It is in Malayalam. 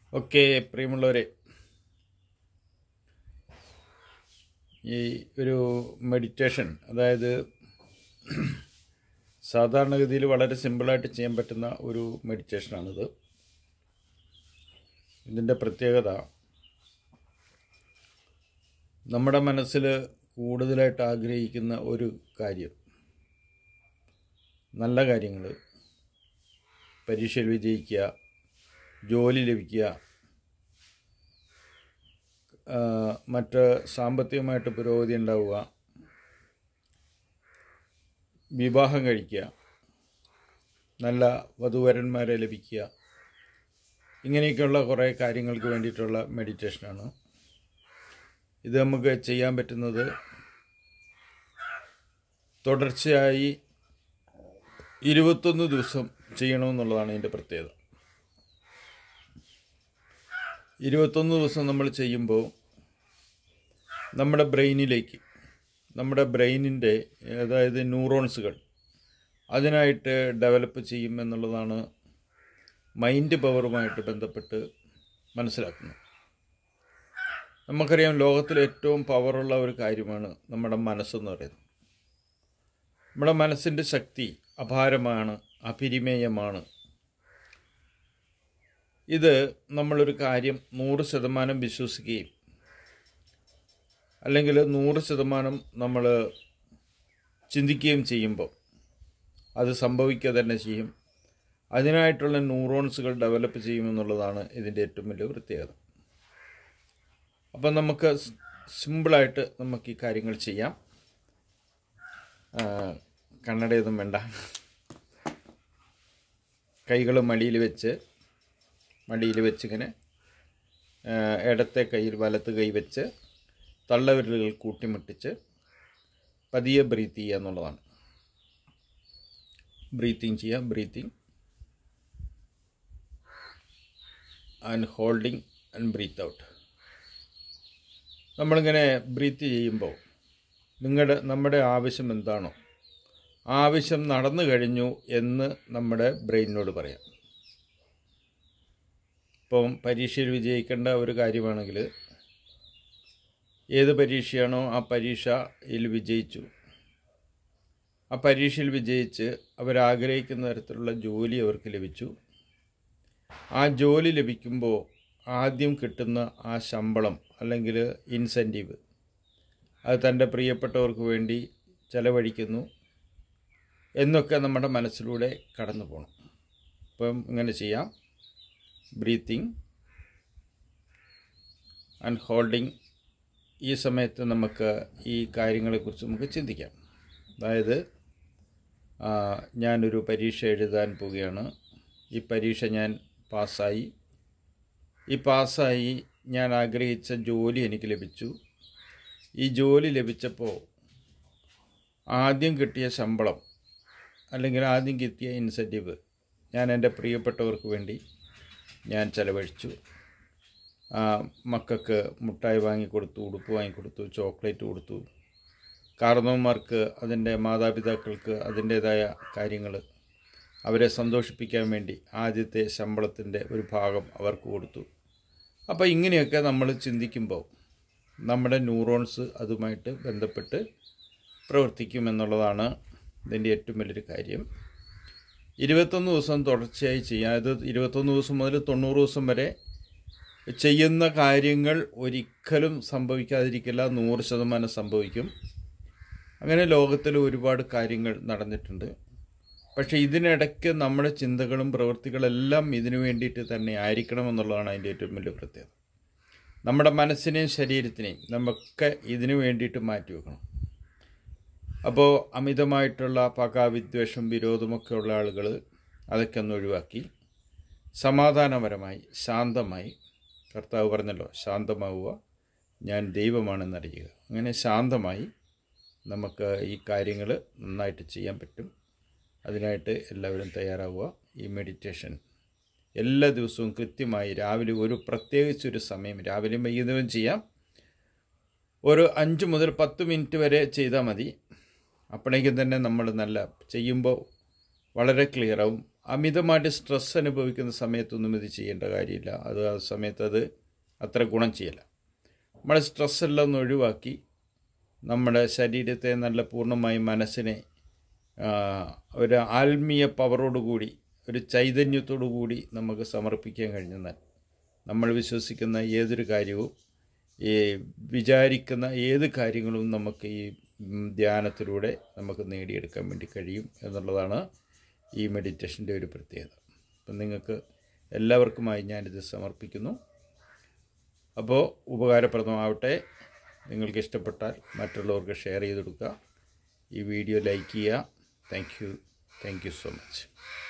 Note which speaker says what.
Speaker 1: ഓക്കെ, പ്രിയമുള്ളവരെ, ഈ ഒരു മെഡിറ്റേഷൻ, അതായത് സാധാരണഗതിയിൽ വളരെ സിമ്പിളായിട്ട് ചെയ്യാൻ പറ്റുന്ന ഒരു മെഡിറ്റേഷനാണിത്. ഇതിൻ്റെ പ്രത്യേകത, നമ്മുടെ മനസ്സിൽ കൂടുതലായിട്ട് ആഗ്രഹിക്കുന്ന ഒരു കാര്യം, നല്ല കാര്യങ്ങൾ, പരീക്ഷയിൽ വിജയിക്കുക, ജോലി ലഭിക്കുക, മറ്റ് സാമ്പത്തികമായിട്ട് പുരോഗതി ഉണ്ടാവുക, വിവാഹം കഴിക്കുക, നല്ല വധൂവരന്മാരെ ലഭിക്കുക, ഇങ്ങനെയൊക്കെയുള്ള കുറേ കാര്യങ്ങൾക്ക് വേണ്ടിയിട്ടുള്ള മെഡിറ്റേഷനാണ്. ഇത് നമുക്ക് ചെയ്യാൻ പറ്റുന്നത് തുടർച്ചയായി 21 ദിവസം ചെയ്യണമെന്നുള്ളതാണ് ഇതിൻ്റെ പ്രത്യേകത. 21 ദിവസം നമ്മൾ ചെയ്യുമ്പോൾ നമ്മുടെ ബ്രെയിനിൻ്റെ അതായത് ന്യൂറോൺസുകൾ അതിനായിട്ട് ഡെവലപ്പ് ചെയ്യുമെന്നുള്ളതാണ് മൈൻഡ് പവറുമായിട്ട് ബന്ധപ്പെട്ട് മനസ്സിലാക്കുന്നത്. നമുക്കറിയാം, ലോകത്തിലെ ഏറ്റവും പവറുള്ള ഒരു കാര്യമാണ് നമ്മുടെ മനസ്സെന്ന് പറയുന്നത്. നമ്മുടെ മനസ്സിൻ്റെ ശക്തി അപാരമാണ്, അപരിമേയമാണ്. ഇത് നമ്മളൊരു കാര്യം 100% വിശ്വസിക്കുകയും അല്ലെങ്കിൽ 100% നമ്മൾ ചിന്തിക്കുകയും ചെയ്യുമ്പോൾ അത് സംഭവിക്കുക തന്നെ ചെയ്യും. അതിനായിട്ടുള്ള ന്യൂറോൺസുകൾ ഡെവലപ്പ് ചെയ്യുമെന്നുള്ളതാണ് ഇതിൻ്റെ ഏറ്റവും വലിയ പ്രത്യേകത. അപ്പം നമുക്ക് സിമ്പിളായിട്ട് നമുക്ക് ഈ കാര്യങ്ങൾ ചെയ്യാം. കണ്ണടയൊന്നും വേണ്ട. കൈകൾ മടിയിൽ വെച്ച് ഇങ്ങനെ ഇടത്തെ കൈയിൽ വലത്ത് കൈ വെച്ച് തള്ളവിരലുകൾ കൂട്ടിമുട്ടിച്ച് പതിയെ ബ്രീത്ത് ചെയ്യുക എന്നുള്ളതാണ്. Breathing and holding and breathe out. നമ്മളിങ്ങനെ ബ്രീത്ത് ചെയ്യുമ്പോൾ നമ്മുടെ ആവശ്യം എന്താണോ, ആവശ്യം നടന്നു കഴിഞ്ഞു എന്ന് നമ്മുടെ ബ്രെയിനിനോട് പറയാം. ഇപ്പം പരീക്ഷയിൽ വിജയിക്കേണ്ട ഒരു കാര്യമാണെങ്കിൽ, ഏത് പരീക്ഷയാണോ ആ പരീക്ഷയിൽ വിജയിച്ചു, ആ പരീക്ഷയിൽ വിജയിച്ച് അവരാഗ്രഹിക്കുന്ന തരത്തിലുള്ള ജോലി അവർക്ക് ലഭിച്ചു. ആ ജോലി ലഭിക്കുമ്പോൾ ആദ്യം കിട്ടുന്ന ആ ശമ്പളം അല്ലെങ്കിൽ ഇൻസെൻറ്റീവ്, അത് തൻ്റെ പ്രിയപ്പെട്ടവർക്ക് വേണ്ടി ചെലവഴിക്കുന്നു എന്നൊക്കെ നമ്മുടെ മനസ്സിലൂടെ കടന്നു പോകണം. അപ്പം ഇങ്ങനെ ചെയ്യാം. Breathing and holding. ഈ സമയത്ത് നമുക്ക് ഈ കാര്യങ്ങളെക്കുറിച്ച് നമുക്ക് ചിന്തിക്കാം. അതായത്, ഞാനൊരു പരീക്ഷ എഴുതാൻ പോവുകയാണ്. ഈ പരീക്ഷ ഞാൻ പാസ്സായി. ഞാൻ ആഗ്രഹിച്ച ജോലി എനിക്ക് ലഭിച്ചു. ഈ ജോലി ലഭിച്ചപ്പോൾ ആദ്യം കിട്ടിയ ശമ്പളം അല്ലെങ്കിൽ ആദ്യം കിട്ടിയ ഇൻസെൻറ്റീവ് ഞാൻ എൻ്റെ പ്രിയപ്പെട്ടവർക്ക് വേണ്ടി ഞാൻ ചെലവഴിച്ചു. മക്കൾക്ക് മുട്ടായി വാങ്ങിക്കൊടുത്തു, ഉടുപ്പ് വാങ്ങിക്കൊടുത്തു, ചോക്ലേറ്റ് കൊടുത്തു. കാരണവന്മാർക്ക്, അതിൻ്റെ മാതാപിതാക്കൾക്ക് അതിൻ്റേതായ കാര്യങ്ങൾ, അവരെ സന്തോഷിപ്പിക്കാൻ വേണ്ടി ആദ്യത്തെ ശമ്പളത്തിൻ്റെ ഒരു ഭാഗം അവർക്ക് കൊടുത്തു. അപ്പോൾ ഇങ്ങനെയൊക്കെ നമ്മൾ ചിന്തിക്കുമ്പോൾ നമ്മുടെ ന്യൂറോൺസ് അതുമായിട്ട് ബന്ധപ്പെട്ട് പ്രവർത്തിക്കുമെന്നുള്ളതാണ് ഇതിൻ്റെ ഏറ്റവും വലിയൊരു കാര്യം. 21 ദിവസം തുടർച്ചയായി ചെയ്യാം. ഇത് 21 ദിവസം മുതൽ 90 ദിവസം വരെ ചെയ്യുന്ന കാര്യങ്ങൾ ഒരിക്കലും സംഭവിക്കാതിരിക്കില്ല, 100% സംഭവിക്കും. അങ്ങനെ ലോകത്തിൽ ഒരുപാട് കാര്യങ്ങൾ നടന്നിട്ടുണ്ട്. പക്ഷേ ഇതിനിടയ്ക്ക് നമ്മുടെ ചിന്തകളും പ്രവൃത്തികളെല്ലാം ഇതിനു വേണ്ടിയിട്ട് തന്നെ ആയിരിക്കണമെന്നുള്ളതാണ് അതിൻ്റെ ഏറ്റവും വലിയ പ്രത്യേകത. നമ്മുടെ മനസ്സിനെയും ശരീരത്തിനെയും നമുക്ക് ഇതിനു വേണ്ടിയിട്ട് മാറ്റി വെക്കണം. അപ്പോൾ അമിതമായിട്ടുള്ള പക, വിദ്വേഷം, വിരോധമൊക്കെ ഉള്ള ആളുകൾ അതൊക്കെ ഒന്ന് ഒഴിവാക്കി സമാധാനപരമായി, ശാന്തമായി, കർത്താവ് പറഞ്ഞല്ലോ, ശാന്തമാവുക, ഞാൻ ദൈവമാണെന്നറിയുക. അങ്ങനെ ശാന്തമായി നമുക്ക് ഈ കാര്യങ്ങൾ നന്നായിട്ട് ചെയ്യാൻ പറ്റും. അതിനായിട്ട് എല്ലാവരും തയ്യാറാവുക. ഈ മെഡിറ്റേഷൻ എല്ലാ ദിവസവും കൃത്യമായി രാവിലെ പ്രത്യേകിച്ചൊരു സമയം, രാവിലെയും വൈകുന്നേരവും ചെയ്യാം. ഒരു 5 മുതൽ 10 മിനിറ്റ് വരെ ചെയ്താൽ മതി. അപ്പോഴേക്കും തന്നെ നമ്മൾ ചെയ്യുമ്പോൾ വളരെ ക്ലിയറാവും. അമിതമായിട്ട് സ്ട്രെസ് അനുഭവിക്കുന്ന സമയത്തൊന്നും ഇത് ചെയ്യേണ്ട കാര്യമില്ല. അത് ആ സമയത്ത് അത് അത്ര ഗുണം ചെയ്യില്ല. നമ്മുടെ സ്ട്രെസ്സെല്ലാം ഒന്ന് ഒഴിവാക്കി നമ്മുടെ ശരീരത്തെ നല്ല പൂർണ്ണമായും മനസ്സിനെ ഒരു ആത്മീയ പവറോടുകൂടി ഒരു ചൈതന്യത്തോടു കൂടി നമുക്ക് സമർപ്പിക്കാൻ കഴിഞ്ഞാൽ നമ്മൾ വിശ്വസിക്കുന്ന ഏതൊരു കാര്യവും വിചാരിക്കുന്ന ഏത് കാര്യങ്ങളും നമുക്ക് ഈ ധ്യാനത്തിലൂടെ നമുക്ക് നേടിയെടുക്കാൻ വേണ്ടി കഴിയും എന്നുള്ളതാണ് ഈ മെഡിറ്റേഷൻ്റെ ഒരു പ്രത്യേകത. അപ്പം നിങ്ങൾക്ക് എല്ലാവർക്കുമായി ഞാനിത് സമർപ്പിക്കുന്നു. അപ്പോൾ ഉപകാരപ്രദമാവട്ടെ. നിങ്ങൾക്ക് ഇഷ്ടപ്പെട്ടാൽ മറ്റുള്ളവർക്ക് ഷെയർ ചെയ്ത് കൊടുക്കുക. ഈ വീഡിയോ ലൈക്ക് ചെയ്യുക. Thank you so much.